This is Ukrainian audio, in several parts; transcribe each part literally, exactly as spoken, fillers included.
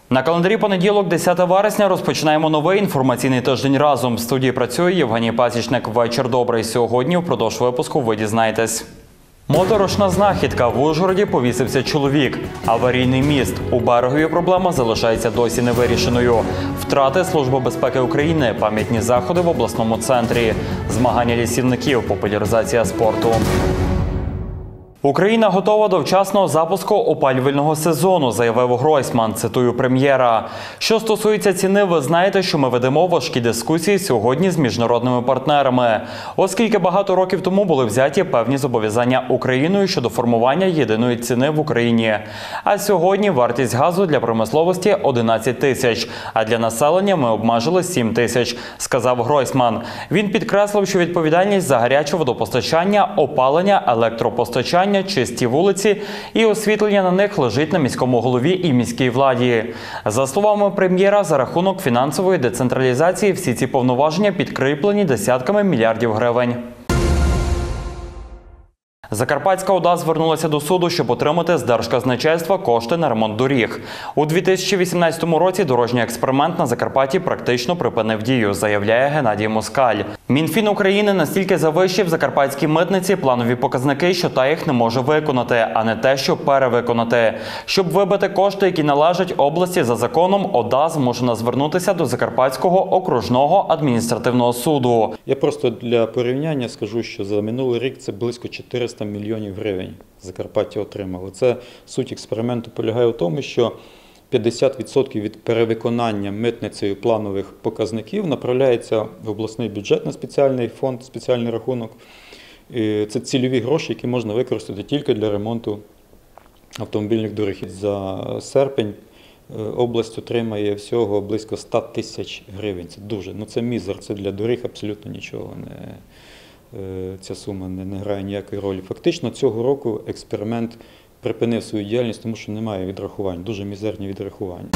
На календарі понеділок, десяте вересня, розпочинаємо новий інформаційний тиждень разом. В студії працює Євгеній Пасічник. Вечір добрий. Сьогодні впродовж випуску ви дізнаєтесь. Моторошна знахідка. В Ужгороді повісився чоловік. Аварійний міст. У Берегові проблема залишається досі невирішеною. Втрати Служби безпеки України. Пам'ятні заходи в обласному центрі. Змагання лісівників. Популяризація спорту. Україна готова до вчасного запуску опалювального сезону, заявив Гройсман, цитую прем'єра. Що стосується ціни, ви знаєте, що ми ведемо важкі дискусії сьогодні з міжнародними партнерами, оскільки багато років тому були взяті певні зобов'язання Україною щодо формування єдиної ціни в Україні. А сьогодні вартість газу для промисловості – одинадцять тисяч, а для населення ми обмежили сім тисяч, сказав Гройсман. Він підкреслив, що відповідальність за гаряче водопостачання, опалення, електропостачання, чисті вулиці і освітлення на них лежить на міському голові і міській владі. За словами прем'єра, за рахунок фінансової децентралізації всі ці повноваження підкріплені десятками мільярдів гривень. Закарпатська ОДА звернулася до суду, щоб отримати з Держказначейства кошти на ремонт доріг. У дві тисячі вісімнадцятому році дорожній експеримент на Закарпатті практично припинив дію, заявляє Геннадій Москаль. Мінфін України настільки завищив закарпатській митниці планові показники, що та їх не може виконати, а не те, щоб перевиконати. Щоб вибити кошти, які належать області за законом, ОДА змушена звернутися до Закарпатського окружного адміністративного суду. Я просто для порівняння скажу, що за минулий рік це близько чотириста мільйонів гривень Закарпаття отримало. Це суть експерименту полягає в тому, що п'ятдесят відсотків від перевиконання митницею планових показників направляється в обласний бюджет на спеціальний фонд, спеціальний рахунок. І це цільові гроші, які можна використати тільки для ремонту автомобільних доріг. За серпень область отримає всього близько ста тисяч гривень. Це дуже, ну це мізер, це для доріг абсолютно нічого не. Ця сума не, не грає ніякої ролі. Фактично цього року експеримент припинив свою діяльність, тому що немає відрахувань, дуже мізерні відрахування.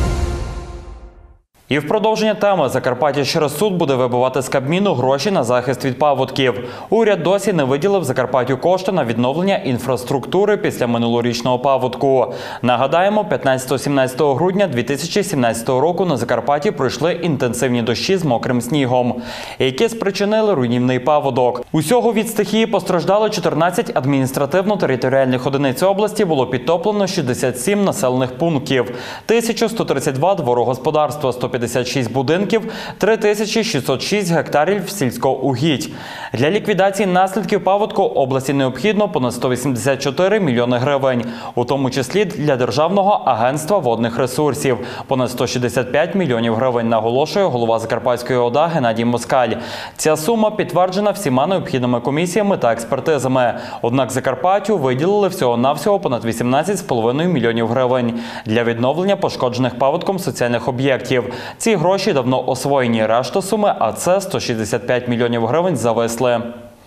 І в продовження теми Закарпаття через суд буде вибивати з Кабміну гроші на захист від паводків. Уряд досі не виділив Закарпаттю кошти на відновлення інфраструктури після минулорічного паводку. Нагадаємо, п'ятнадцятого-сімнадцятого грудня дві тисячі сімнадцятого року на Закарпатті пройшли інтенсивні дощі з мокрим снігом, які спричинили руйнівний паводок. Усього від стихії постраждали чотирнадцять адміністративно-територіальних одиниць області, було підтоплено шістдесят сім населених пунктів, тисяча сто тридцять два дворогосподарства, сто п'ятдесят шість будинків, три тисячі шістсот шість гектарів сільського угідь. Для ліквідації наслідків паводку області необхідно понад сто вісімдесят чотири мільйони гривень, у тому числі для Державного агентства водних ресурсів – понад сто шістдесят п'ять мільйонів гривень, наголошує голова Закарпатської ОДА Геннадій Москаль. Ця сума підтверджена всіма необхідними комісіями та експертизами. Однак Закарпаттю виділили всього-навсього понад вісімнадцять з половиною мільйонів гривень для відновлення пошкоджених паводком соціальних об'єктів. Ці гроші давно освоєні, решта суми, а це сто шістдесят п'ять мільйонів гривень, зависли.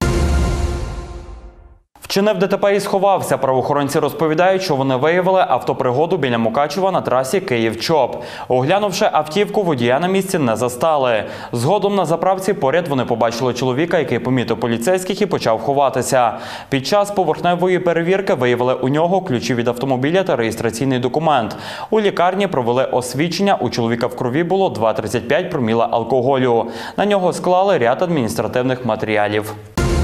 Вчинив ДТП і сховався. Правоохоронці розповідають, що вони виявили автопригоду біля Мукачева на трасі Київ-Чоп. Оглянувши автівку, водія на місці не застали. Згодом на заправці поряд вони побачили чоловіка, який помітив поліцейських і почав ховатися. Під час поверхневої перевірки виявили у нього ключі від автомобіля та реєстраційний документ. У лікарні провели освідчення, у чоловіка в крові було два цілих тридцять п'ять проміла алкоголю. На нього склали ряд адміністративних матеріалів.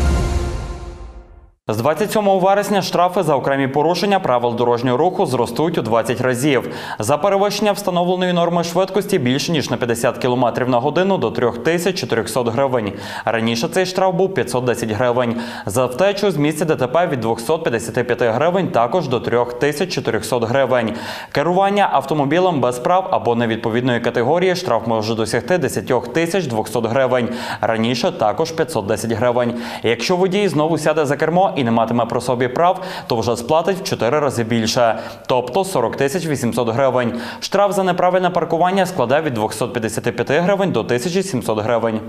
З двадцять сьомого вересня штрафи за окремі порушення правил дорожнього руху зростуть у двадцять разів. За перевищення встановленої норми швидкості більше ніж на п'ятдесят кілометрів на годину до три тисячі чотирьохсот гривень. Раніше цей штраф був п'ятсот десять гривень. За втечу з місця ДТП від двохсот п'ятдесяти п'яти гривень також до три тисячі чотирьохсот гривень. Керування автомобілем без прав або невідповідної категорії штраф може досягти десять тисяч двохсот гривень. Раніше також п'ятсот десять гривень. Якщо водій знову сяде за кермо і не матиме при собі прав, то вже сплатить в чотири рази більше, тобто сорок тисяч вісімсот гривень. Штраф за неправильне паркування складе від двохсот п'ятдесяти п'яти гривень до тисячі сімсот гривень.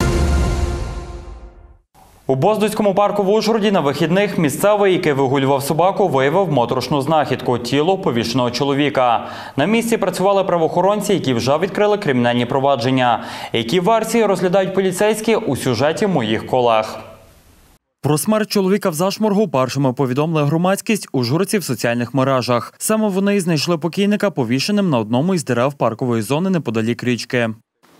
У Боздуцькому парку в Ужгороді на вихідних місцевий, який вигулював собаку, виявив моторошну знахідку – тіло повішеного чоловіка. На місці працювали правоохоронці, які вже відкрили кримінальні провадження. Які версії розглядають поліцейські у сюжеті моїх колег. Про смерть чоловіка в Зашморгу першими повідомили громадськість ужгородці в соціальних мережах. Саме вони й знайшли покійника повішеним на одному із дерев паркової зони неподалік річки.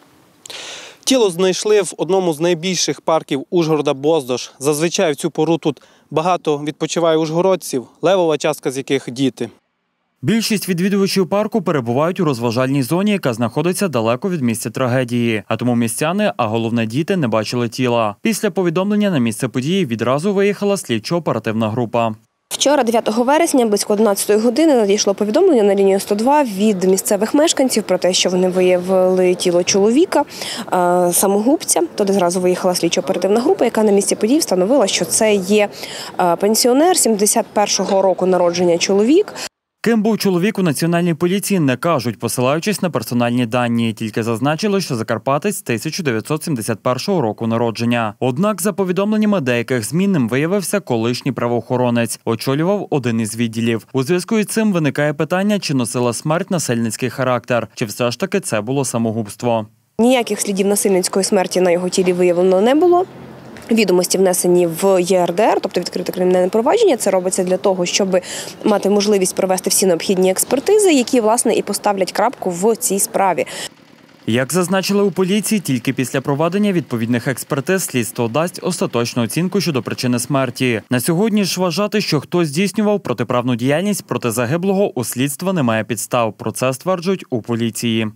Тіло знайшли в одному з найбільших парків Ужгорода – Боздож. Зазвичай в цю пору тут багато відпочиває ужгородців, левова частка з яких – діти. Більшість відвідувачів парку перебувають у розважальній зоні, яка знаходиться далеко від місця трагедії. А тому містяни, а головне діти, не бачили тіла. Після повідомлення на місце події відразу виїхала слідчо-оперативна група. Вчора, дев'ятого вересня, близько одинадцятої години, надійшло повідомлення на лінію сто два від місцевих мешканців про те, що вони виявили тіло чоловіка, самогубця. Туди зразу виїхала слідчо-оперативна група, яка на місці подій встановила, що це є пенсіонер сімдесят першого року народження чоловік. Ким був чоловік у Національній поліції, не кажуть, посилаючись на персональні дані. Тільки зазначили, що закарпатець тисяча дев'ятсот сімдесят першого року народження. Однак, за повідомленнями деяких ЗМІ, ним виявився колишній правоохоронець. Очолював один із відділів. У зв'язку із цим виникає питання, чи носила смерть насильницький характер, чи все ж таки це було самогубство. Ніяких слідів насильницької смерті на його тілі виявлено не було. Відомості внесені в є ер де ер, тобто відкрите кримінальне провадження. Це робиться для того, щоб мати можливість провести всі необхідні експертизи, які, власне, і поставлять крапку в цій справі. Як зазначили у поліції, тільки після проведення відповідних експертиз слідство дасть остаточну оцінку щодо причини смерті. На сьогодні ж вважати, що хтось здійснював протиправну діяльність проти загиблого, у слідства немає підстав. Про це стверджують у поліції.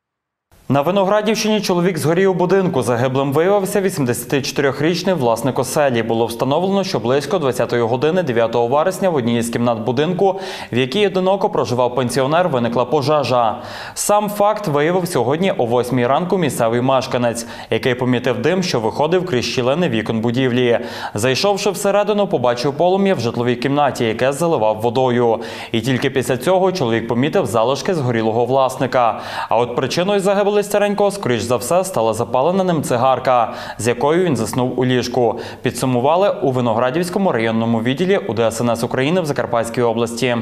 На Виноградівщині чоловік згорів у будинку. Загиблим виявився вісімдесятичотирирічний власник оселі. Було встановлено, що близько двадцятої години дев'ятого вересня в одній із кімнат будинку, в якій одиноко проживав пенсіонер, виникла пожежа. Сам факт виявив сьогодні о восьмій ранку місцевий мешканець, який помітив дим, що виходив крізь щілини вікон будівлі. Зайшовши всередину, побачив полум'я в житловій кімнаті, яке заливав водою. І тільки після цього чоловік помітив залишки згорілого власника. А от причиною загибелі старенького, скоріш за все, стала запалена ним цигарка, з якою він заснув у ліжку. Підсумували у Виноградівському районному відділі у де ес ен ес України в Закарпатській області.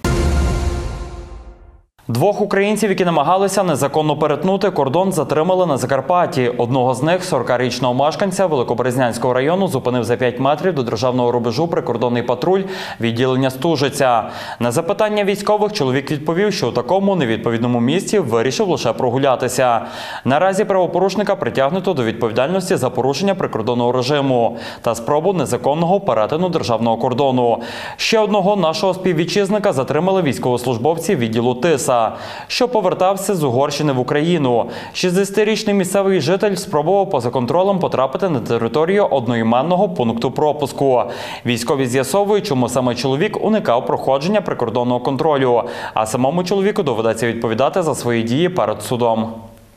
Двох українців, які намагалися незаконно перетнути кордон, затримали на Закарпатті. Одного з них, сорокарічного мешканця Великоберезнянського району, зупинив за п'ять метрів до державного рубежу прикордонний патруль відділення Стужиця. На запитання військових чоловік відповів, що у такому невідповідному місці вирішив лише прогулятися. Наразі правопорушника притягнуто до відповідальності за порушення прикордонного режиму та спробу незаконного перетину державного кордону. Ще одного нашого співвітчизника затримали військовослужбовці відділу ТИСа, що повертався з Угорщини в Україну. шістдесятирічний місцевий житель спробував поза контролем потрапити на територію одноіменного пункту пропуску. Військові з'ясовують, чому саме чоловік уникав проходження прикордонного контролю, а самому чоловіку доведеться відповідати за свої дії перед судом.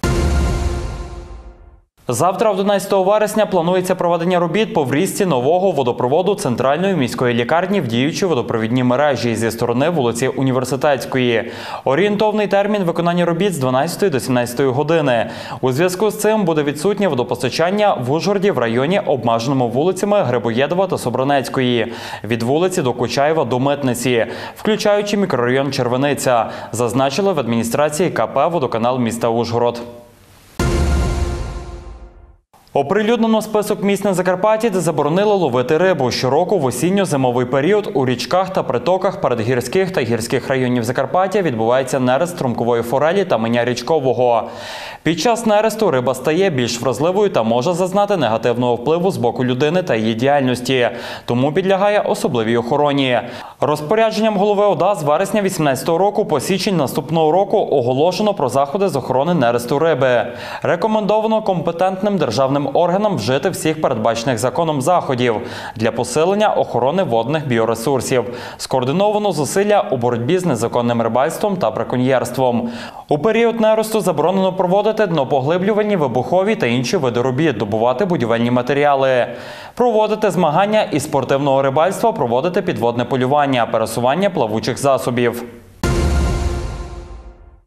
Завтра, одинадцятого вересня, планується проведення робіт по врізці нового водопроводу центральної міської лікарні в діючі водопровідні мережі зі сторони вулиці Університетської. Орієнтовний термін виконання робіт з дванадцятої до сімнадцятої години. У зв'язку з цим буде відсутнє водопостачання в Ужгороді в районі, обмеженому вулицями Грибоєдова та Собранецької, від вулиці до Кучаєва до Митниці, включаючи мікрорайон Червениця, зазначили в адміністрації ка пе «Водоканал міста Ужгород». Оприлюднено список місць на Закарпатті, де заборонили ловити рибу. Щороку в осінньо-зимовий період у річках та притоках передгірських та гірських районів Закарпаття відбувається нерест струмкової форелі та меня річкового. Під час нересту риба стає більш вразливою та може зазнати негативного впливу з боку людини та її діяльності, тому підлягає особливій охороні. Розпорядженням голови ОДА з вересня вісімнадцятого року по січень наступного року оголошено про заходи з охорони нересту риби. Рекомендовано компетентним державним органам вжити всіх передбачених законом заходів для посилення охорони водних біоресурсів. Скоординовано зусилля у боротьбі з незаконним рибальством та браконьєрством. У період нересту заборонено проводити днопоглиблювальні, вибухові та інші види робіт, добувати будівельні матеріали, проводити змагання із спортивного рибальства, проводити підводне полювання, пересування плавучих засобів.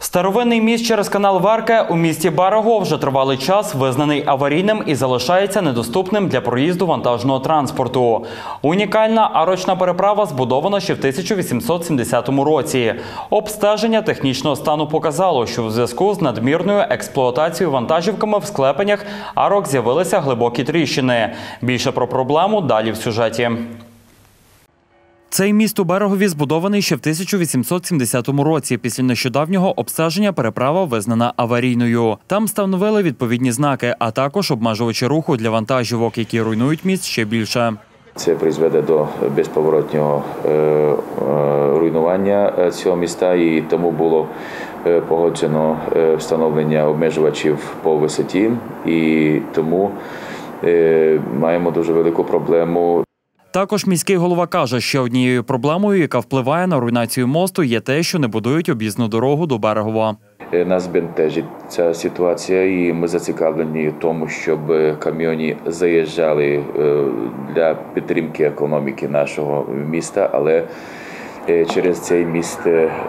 Старовинний міст через канал Верке у місті Берегово вже тривалий час визнаний аварійним і залишається недоступним для проїзду вантажного транспорту. Унікальна арочна переправа збудована ще в тисяча вісімсот сімдесятому році. Обстеження технічного стану показало, що у зв'язку з надмірною експлуатацією вантажівками в склепеннях арок з'явилися глибокі тріщини. Більше про проблему далі в сюжеті. Цей міст у Берегові збудований ще в тисяча вісімсот сімдесятому році. Після нещодавнього обстеження переправа визнана аварійною. Там встановили відповідні знаки, а також обмежувачі руху для вантажівок, які руйнують міст ще більше. Це призведе до безповоротнього е, е, руйнування цього міста, і тому було е, погоджено е, встановлення обмежувачів по висоті, і тому е, маємо дуже велику проблему. Також міський голова каже, що однією проблемою, яка впливає на руйнацію мосту, є те, що не будують об'їзну дорогу до Берегова. Нас бентежить ця ситуація, і ми зацікавлені в тому, щоб каміони заїжджали для підтримки економіки нашого міста, але через цей міст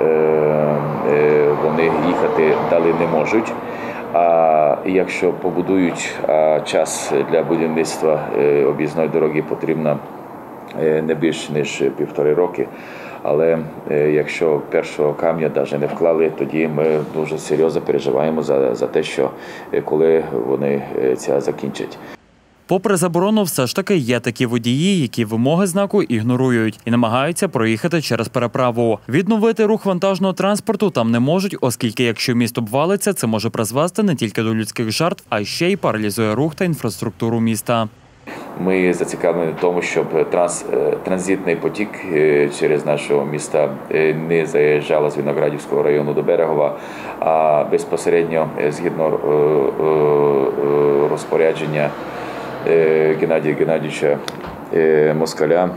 вони їхати далі не можуть. А якщо побудують, а час для будівництва об'їзної дороги потрібно не більше, ніж півтори роки. Але якщо першого камня навіть не вклали, тоді ми дуже серйозно переживаємо за, за те, що коли вони це закінчать. Попри заборону, все ж таки є такі водії, які вимоги знаку ігнорують і намагаються проїхати через переправу. Відновити рух вантажного транспорту там не можуть, оскільки якщо міст обвалиться, це може призвести не тільки до людських жертв, а ще й паралізує рух та інфраструктуру міста. Ми зацікавлені в тому, щоб транс, транзитний потік через нашого міста не заїжджав з Виноградівського району до Берегова, а безпосередньо згідно розпорядження Геннадія Геннадійовича Москаля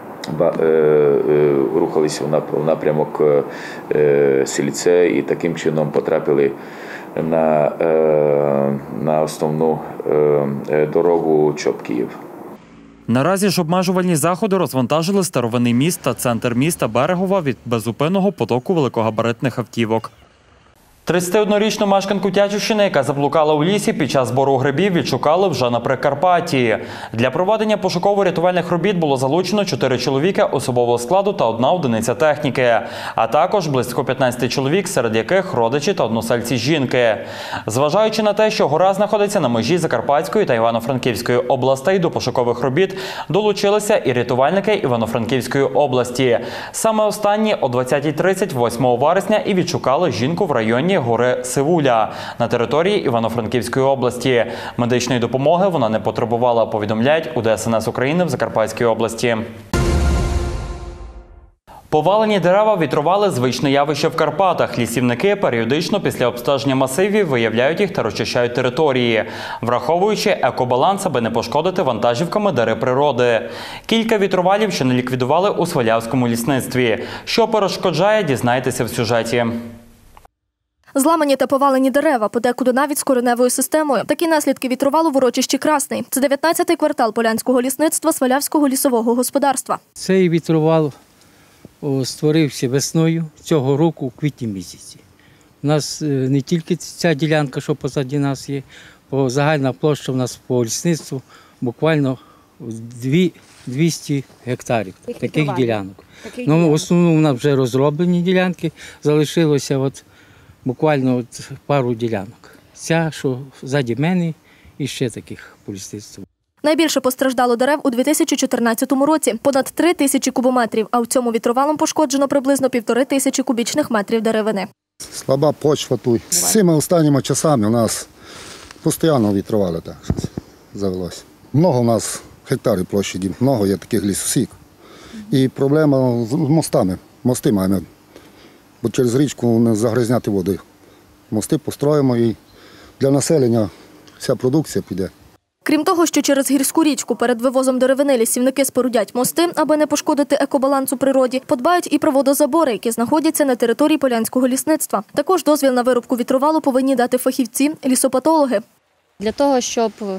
рухалися в напрямок Сільце і таким чином потрапили на, на основну дорогу Чоп-Київ. Наразі ж обмежувальні заходи розвантажили старовинний міст та центр міста Берегова від беззупинного потоку великогабаритних автівок. тридцятиоднорічну мешканку Тячівщини, яка заблукала у лісі під час збору грибів, відшукали вже на Прикарпатті. Для проведення пошуково-рятувальних робіт було залучено чотири чоловіка особового складу та одна одиниця техніки, а також близько п'ятнадцяти чоловік, серед яких родичі та односельці жінки. Зважаючи на те, що гора знаходиться на межі Закарпатської та Івано-Франківської областей, до пошукових робіт долучилися і рятувальники Івано-Франківської області. Саме останні о двадцятій тридцять восьмого вересня і відшукали жінку в районі гори Сивуля на території Івано-Франківської області. Медичної допомоги вона не потребувала, повідомляють у Де Ес Ен Ес України в Закарпатській області. Повалені дерева вітрували звичне явище в Карпатах. Лісівники періодично після обстеження масивів виявляють їх та розчищають території, враховуючи екобаланс, аби не пошкодити вантажівками дари природи. Кілька вітрувалів ще не ліквідували у Свалявському лісництві. Що перешкоджає, дізнайтеся в сюжеті. Зламані та повалені дерева, подекуди навіть з кореневою системою. Такі наслідки вітрувалу в урочищі Красний. Це дев'ятнадцятий квартал Полянського лісництва Свалявського лісового господарства. Цей вітрувал створився весною цього року, у квітні місяці. У нас не тільки ця ділянка, що позаді нас є, бо загальна площа у нас по лісництву буквально двісті гектарів таких ділянок. Ну, в основному у нас вже розроблені ділянки, залишилося от буквально от пару ділянок. Ця, що ззаді мене, і ще таких по лісництву. Найбільше постраждало дерев у дві тисячі чотирнадцятому році – понад три тисячі кубометрів, а в цьому вітровалом пошкоджено приблизно півтори тисячі кубічних метрів деревини. Слаба почва тут. З цими останніми часами у нас постійно вітровали так завелося. Много у нас гектарів площаді, много є таких лісосік. І проблема з мостами. Мости маємо, бо через річку не загрязняти воду. Мости построїмо і для населення вся продукція піде. Крім того, що через гірську річку перед вивозом деревини лісівники спорудять мости, аби не пошкодити екобаланс у природі, подбають і про водозабори, які знаходяться на території Полянського лісництва. Також дозвіл на вирубку вітровалу повинні дати фахівці – лісопатологи. Для того, щоб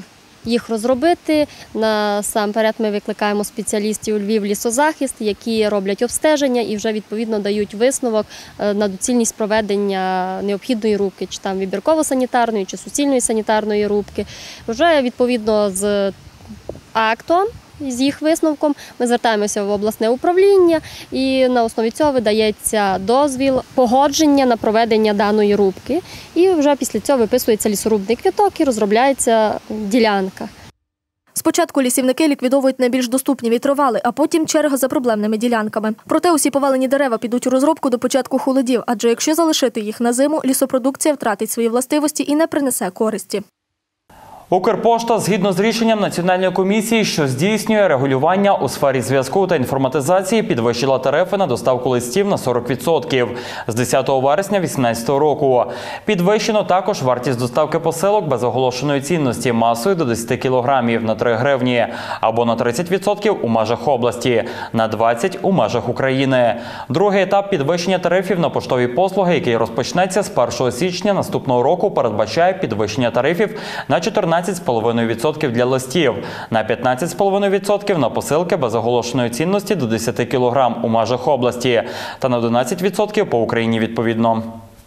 їх розробити. Насамперед ми викликаємо спеціалістів у Львів лісозахист, які роблять обстеження і вже відповідно дають висновок на доцільність проведення необхідної рубки, чи там вибірково-санітарної, чи суцільної санітарної рубки. Вже відповідно з актом, з їх висновком ми звертаємося в обласне управління і на основі цього видається дозвіл, погодження на проведення даної рубки. І вже після цього виписується лісорубний квиток і розробляється ділянка. Спочатку лісівники ліквідовують найбільш доступні вітровали, а потім черга за проблемними ділянками. Проте усі повалені дерева підуть у розробку до початку холодів, адже якщо залишити їх на зиму, лісопродукція втратить свої властивості і не принесе користі. Укрпошта, згідно з рішенням Національної комісії, що здійснює регулювання у сфері зв'язку та інформатизації, підвищила тарифи на доставку листів на сорок відсотків з десятого вересня дві тисячі вісімнадцятого року. Підвищено також вартість доставки посилок без оголошеної цінності масою до десяти кілограмів на три гривні або на тридцять відсотків у межах області, на двадцять відсотків у межах України. Другий етап підвищення тарифів на поштові послуги, який розпочнеться з першого січня наступного року, передбачає підвищення тарифів на чотирнадцять цілих п'ять десятих відсотка для листів, на п'ятнадцять цілих п'ять десятих відсотка на посилки без оголошеної цінності до десяти кілограмів у межах області та на одинадцять відсотків по Україні відповідно.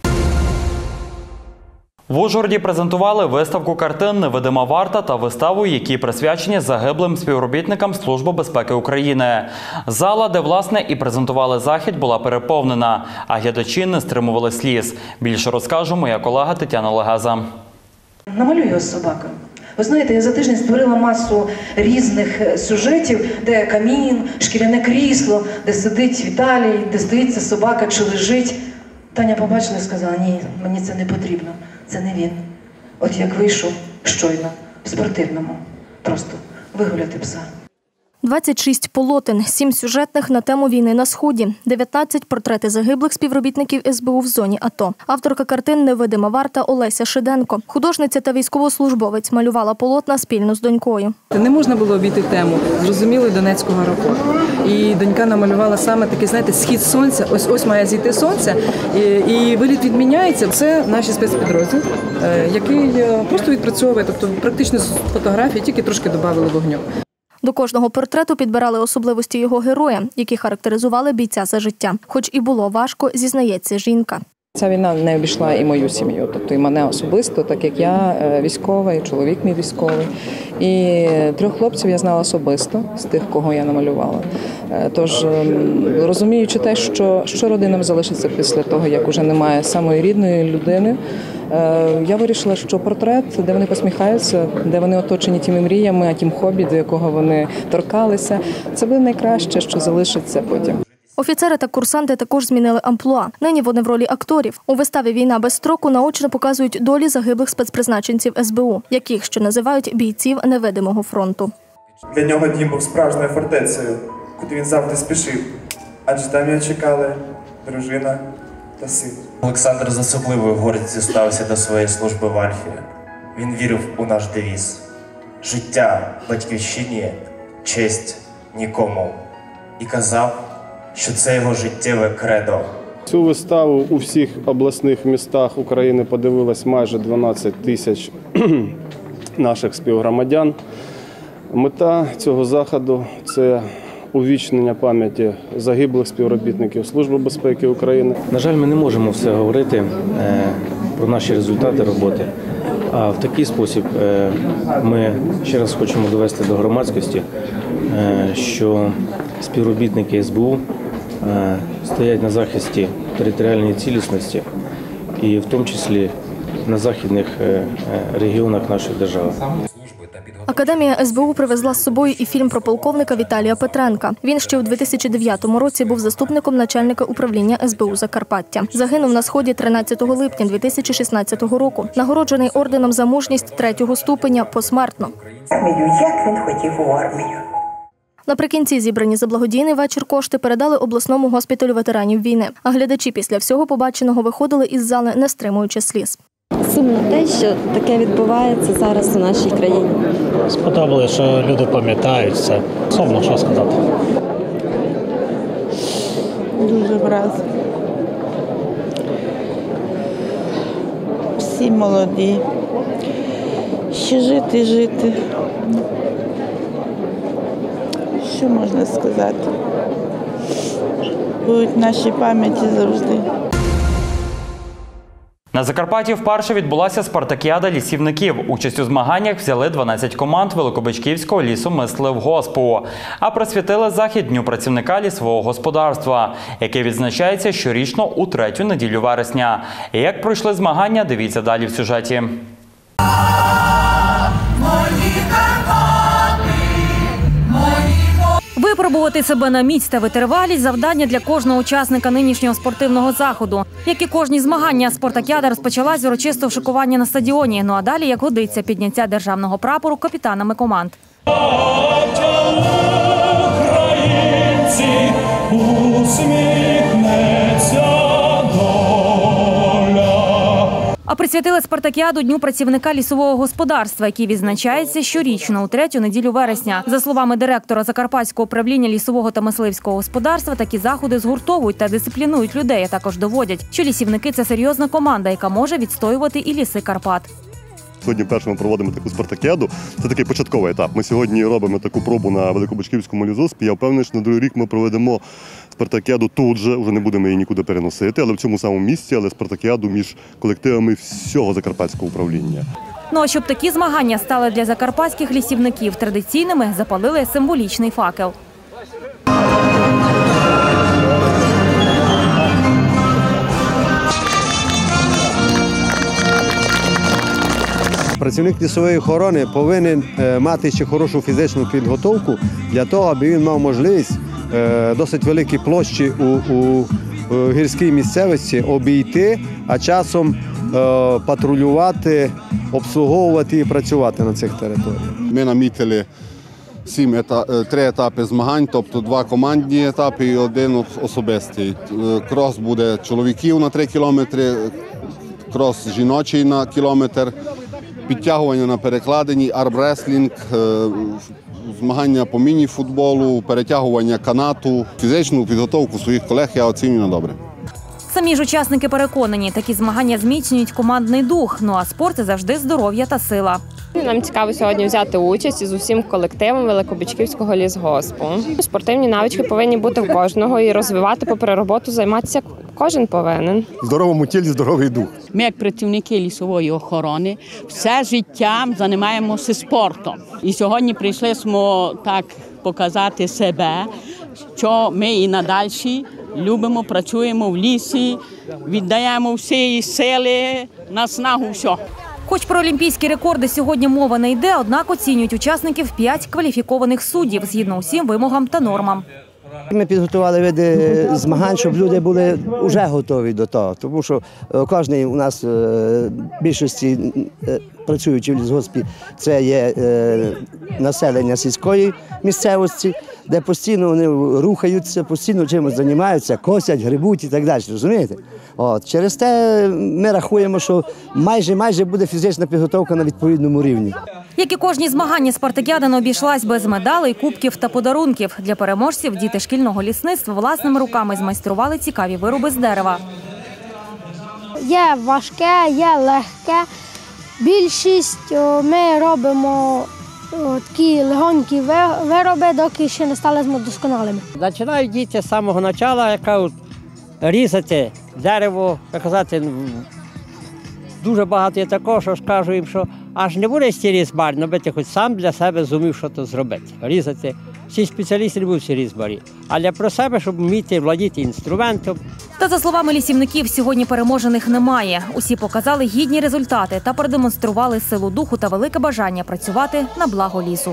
В Ужгороді презентували виставку картин «Невидима варта» та виставу, які присвячені загиблим співробітникам Служби безпеки України. Зала, де, власне, і презентували захід, була переповнена, а глядачі не стримували сліз. Більше розкаже моя колега Тетяна Легеза. Намалюю його з собакою. Ви знаєте, я за тиждень створила масу різних сюжетів, де камін, шкіряне крісло, де сидить Віталій, де стоїть собака чи лежить. Таня побачила і сказала, ні, мені це не потрібно, це не він. От як вийшов щойно, в спортивному, просто вигуляти пса. двадцять шість полотен, сім сюжетних на тему війни на Сході, дев'ятнадцять портрети загиблих співробітників ес бе у в зоні АТО. Авторка картин «Невидима варта» Олеся Шиденко. Художниця та військовослужбовець малювала полотна спільно з донькою. Не можна було обійти тему, зрозуміло, Донецького аеропорту. І донька намалювала саме такий, знаєте, схід сонця, ось ось має зійти сонце, і, і виліт відміняється. Це наш спецпідрозділ, який просто відпрацьовує, тобто практично з фотографії, тільки трошки додали вогню. До кожного портрету підбирали особливості його героя, які характеризували бійця за життя. Хоч і було важко, зізнається жінка. Ця війна не обійшла і мою сім'ю, тобто і мене особисто, так як я військова, і чоловік мій військовий. І трьох хлопців я знала особисто, з тих, кого я намалювала. Тож, розуміючи те, що, що родинам залишиться після того, як уже немає самої рідної людини, я вирішила, що портрет, де вони посміхаються, де вони оточені тими мріями, а тим хобі, до якого вони торкалися, це буде найкраще, що залишиться потім. Офіцери та курсанти також змінили амплуа. Нині вони в ролі акторів. У виставі «Війна без строку» наочно показують долі загиблих спецпризначенців ес бе у, яких ще називають бійців невидимого фронту. Для нього дім був справжньою фортецею, куди він завжди спішив, адже там його чекали дружина та син. Олександр з особливою гордістю ставився до своєї служби в Альфі. Він вірив у наш девіз – життя батьківщині, честь нікому. І казав, що це його життєве кредо. Цю виставу у всіх обласних містах України подивилось майже дванадцять тисяч наших співгромадян. Мета цього заходу – це увічнення пам'яті загиблих співробітників Служби безпеки України. На жаль, ми не можемо все говорити про наші результати роботи. А в такий спосіб ми ще раз хочемо довести до громадськості, що співробітники ес бе у стоять на захисті територіальної цілісності і в тому числі на західних регіонах нашої держави. Академія ес бе у привезла з собою і фільм про полковника Віталія Петренка. Він ще у дві тисячі дев'ятому році був заступником начальника управління ес бе у Закарпаття. Загинув на Сході тринадцятого липня дві тисячі шістнадцятого року. Нагороджений орденом за мужність третього ступеня посмертно. Як він хотів у армію. Наприкінці зібрані за благодійний вечір кошти передали обласному госпіталю ветеранів війни. А глядачі після всього побаченого виходили із зали, не стримуючи сліз. Сумно те, що таке відбувається зараз у нашій країні. Сподобалося, що люди пам'ятають це. Сумно, що сказати. Дуже вразливо. Всі молоді. Ще жити, жити. що можна сказати. Будуть в нашій пам'яті завжди. На Закарпатті вперше відбулася спартакіада лісівників. Участь у змаганнях взяли дванадцять команд Великобичківського лісомисливгоспу. А присвятили захід Дню працівника лісового господарства, який відзначається щорічно у третю неділю вересня. І як пройшли змагання, дивіться далі в сюжеті. Випробувати себе на міць та витривалість – завдання для кожного учасника нинішнього спортивного заходу. Як і кожні змагання, спартакіада розпочалась з урочистого шикування на стадіоні. Ну а далі, як годиться, підняття державного прапору капітанами команд. А присвятили спартакіаду Дню працівника лісового господарства, який відзначається щорічно у третю неділю вересня. За словами директора Закарпатського управління лісового та мисливського господарства, такі заходи згуртовують та дисциплінують людей, а також доводять, що лісівники – це серйозна команда, яка може відстоювати і ліси Карпат. Сьогодні вперше ми проводимо таку спартакіаду. Це такий початковий етап. Ми сьогодні робимо таку пробу на Великобичківському лісгоспі. Я впевнений, що на другий рік ми проведемо спартакіаду тут же, вже не будемо її нікуди переносити, але в цьому самому місці, але спартакіаду між колективами всього Закарпатського управління. Ну а щоб такі змагання стали для закарпатських лісівників традиційними, запалили символічний факел. Працівник лісової охорони повинен мати ще хорошу фізичну підготовку для того, аби він мав можливість досить великі площі у, у гірській місцевості обійти, а часом патрулювати, обслуговувати і працювати на цих територіях. Ми намітили сім ета... три етапи змагань, тобто два командні етапи і один особистий. Крос буде чоловіків на три кілометри, крос жіночий на кілометр, підтягування на перекладині, армреслінг, змагання по міні-футболу, перетягування канату. Фізичну підготовку своїх колег я оцінюю на добре. Самі ж учасники переконані, такі змагання зміцнюють командний дух. Ну а спорт – це завжди здоров'я та сила. Нам цікаво сьогодні взяти участь із усім колективом Великобичківського лісгоспу. Спортивні навички повинні бути в кожного і розвивати попри роботу, займатися кожен повинен. В здоровому тілі здоровий дух. Ми, як працівники лісової охорони, все життя займаємося спортом. І сьогодні прийшли ми так показати себе, що ми і надалі любимо, працюємо в лісі, віддаємо всі сили, наснагу все. Хоч про олімпійські рекорди сьогодні мова не йде, однак оцінюють учасників п'ять кваліфікованих суддів згідно усім вимогам та нормам. Ми підготували види змагань, щоб люди були вже готові до того, тому що кожен у нас в більшості працюючи в лісгоспі, це є населення сільської місцевості, де постійно вони рухаються, постійно чимось займаються, косять, грибуть і так далі, розумієте? От, через те ми рахуємо, що майже-майже буде фізична підготовка на відповідному рівні. Як і кожні змагання, спартакіада не обійшлась без медалей, кубків та подарунків. Для переможців діти шкільного лісництва власними руками змайстрували цікаві вироби з дерева. Є важке, є легке. Більшість ми робимо такі легонькі вироби, доки ще не стали досконалими. Починають діти з самого початку, як кажуть, різати дерево, як казати, дуже багато є такого, що скажу їм, що аж не буде стій різьбар, але ти хоч сам для себе зумів, що то зробити. Різати. Всі спеціалісти не будуть всі різьбарі. Але про себе, щоб вміти владіти інструментом. Та за словами лісівників, сьогодні переможених немає. Усі показали гідні результати та продемонстрували силу духу та велике бажання працювати на благо лісу.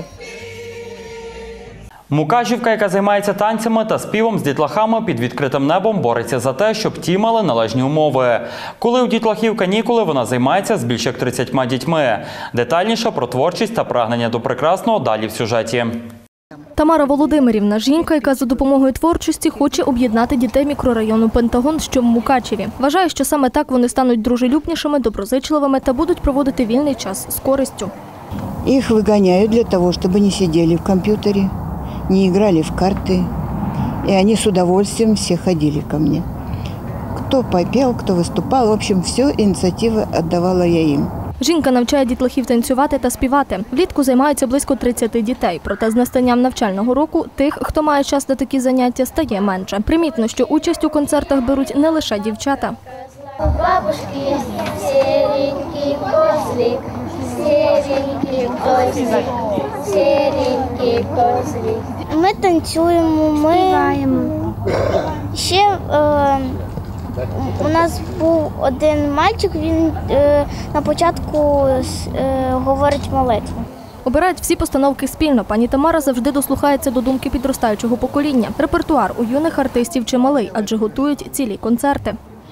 Мукачівка, яка займається танцями та співом з дітлахами під відкритим небом, бореться за те, щоб ті мали належні умови. Коли у дітлахів канікули, вона займається з більш як тридцятьма дітьми. Детальніше про творчість та прагнення до прекрасного далі в сюжеті. Тамара Володимирівна – жінка, яка за допомогою творчості хоче об'єднати дітей мікрорайону Пентагон, що в Мукачеві. Вважає, що саме так вони стануть дружелюбнішими, доброзичливими та будуть проводити вільний час з користю. Їх виганяють для того, щоб не сиділи в комп'ютері, не играли в карты, и они с удовольствием все ходили ко мне. Кто попел, кто выступал, в общем, всю инициативу отдавала я им. Жінка навчає дітлахів танцювати та співати. Влітку займаються близько тридцяти дітей. Проте з настанням навчального року тих, хто має час на такі заняття, стає менше. Примітно, що участь у концертах беруть не лише дівчата. У бабушки серенький козлик, серенький козлик, серенький козлик. Ми танцюємо, ми співаємо. Ще е, у нас був один мальчик, він е, на початку е, говорить молитву. Обирають всі постановки спільно. Пані Тамара завжди дослухається до думки підростаючого покоління. Репертуар у юних артистів чималий, адже готують цілі концерти.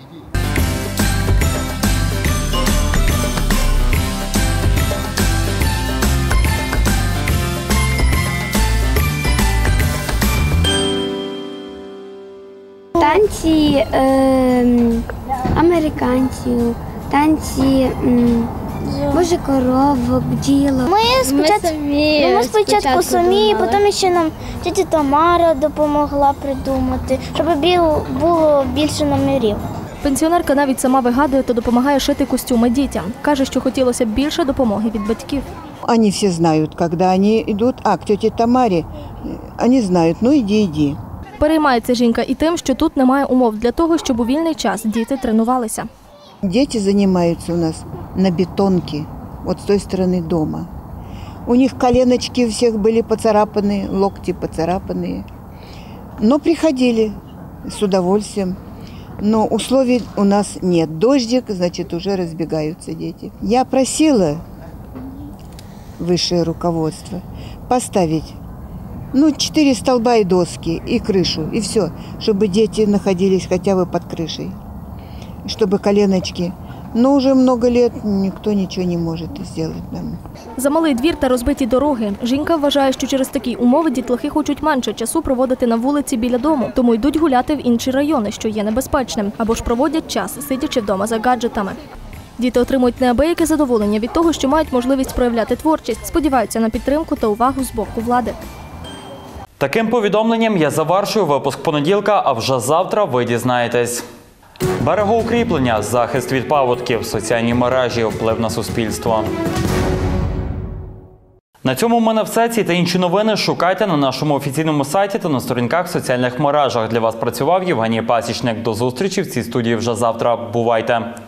Танці е, американців, танці м, може коровок, бджілок. Ми спочатку, ми ми спочатку самі, потім ще нам тітя Тамара допомогла придумати, щоб було більше номерів. Пенсіонерка навіть сама вигадує та допомагає шити костюми дітям. Каже, що хотілося б більше допомоги від батьків. Они все знают, когда они идут, а, к тете Тамаре, они знают, ну иди, иди. Переймається жінка і тим, що тут немає умов для того, щоб у вільний час діти тренувалися. Дети занимаются у нас на бетонке, вот с той стороны дома. У них коленочки у всех были поцарапаны, локти поцарапанные. Но приходили с удовольствием. Но условий у нас нет. Дождик, значит, уже разбегаются дети. Я просила высшее руководство поставить ну, четыре столба и доски, и крышу, и все, чтобы дети находились хотя бы под крышей, чтобы коленочки. Но уже много лет никто ничего не может сделать нам. За малий двір та розбиті дороги. Жінка вважає, що через такі умови дітлахи хочуть менше часу проводити на вулиці біля дому, тому йдуть гуляти в інші райони, що є небезпечним, або ж проводять час, сидячи вдома за гаджетами. Діти отримують неабияке задоволення від того, що мають можливість проявляти творчість, сподіваються на підтримку та увагу з боку влади. Таким повідомленням я завершую випуск понеділка, а вже завтра ви дізнаєтесь. Берегоукріплення, захист від паводків, соціальні мережі, вплив на суспільство. На цьому в мене все. Ці та інші новини шукайте на нашому офіційному сайті та на сторінках в соціальних мережах. Для вас працював Євгеній Пасічник. До зустрічі в цій студії вже завтра. Бувайте!